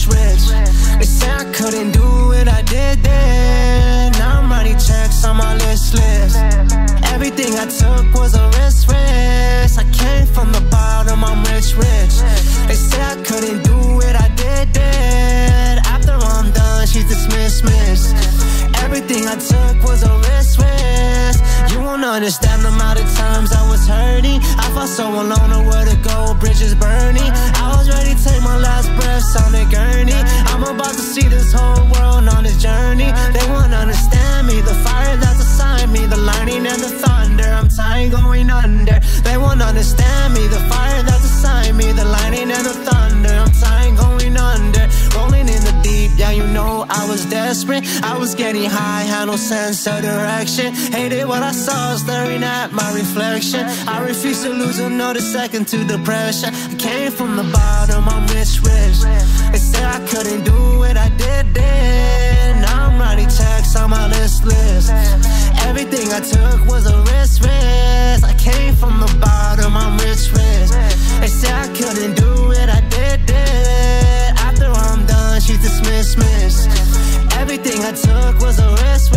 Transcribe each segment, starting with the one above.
rich. They say I couldn't do it, I did it. Now I'm writing checks on my list. Everything I took was a risk. I came from the bottom, I'm rich. They say I couldn't do it, I did it. After I'm done, she's dismissed. Everything I took was a risk. You won't understand the amount of times I was hurting. I felt so alone, nowhere to go, bridges burning. I was ready to take my last breaths on a gurney. I'm about to see this whole world on this journey. They won't understand me, the fire that's beside me, the lightning and the thunder, I'm tired going under. They won't understand me, the fire that's beside me, the lightning and the thunder, I'm tired going under. Rolling in the deep, yeah, you know I was desperate. I was getting high, had no sense of direction. Hated what I saw, staring at my reflection. I refuse to lose another second to depression. I came from the bottom, I'm rich. They say I couldn't do it, I did it. Now I'm writing checks on my list. Everything I took was a risk. I came from the bottom, I'm rich. They say I couldn't do it, I did it. After I'm done, she's dismissed. Everything I took was a risk.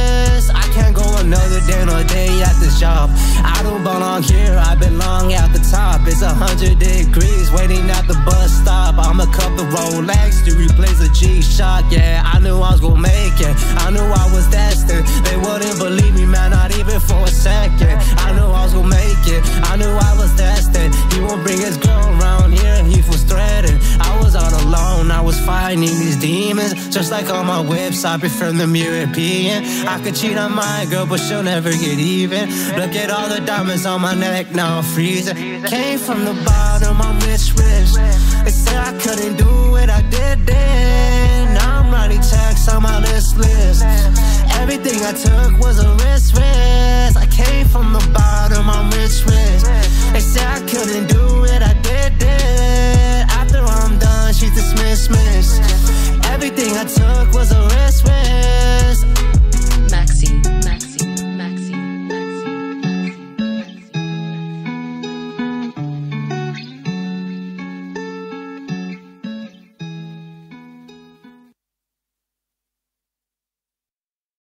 I can't go another day nor day at this job. I don't belong here, I belong at the top. It's 100 degrees waiting at the bus stop. I'ma cut the Rolex to replace the G-Shock. Yeah, I knew I was gonna make it, I knew I was destined. They wouldn't believe me, man, not even for a second. I knew I was gonna make it, I knew I was destined. He won't bring his girl around here, he was threatened. I was all alone, I was fighting these demons. Just like on my website, prefer them European. I could cheat on my girl, but she'll never get even. Look at all the diamonds on my neck, now I'm freezing. Came from the bottom, I'm rich. They say I couldn't do it, I did it. Now I'm writing checks on my list. Everything I took was a risk. I came from the bottom, I'm rich. They say I couldn't do it, I did it. After I'm done, she's dismissed. Everything I took was a risk. Maxi.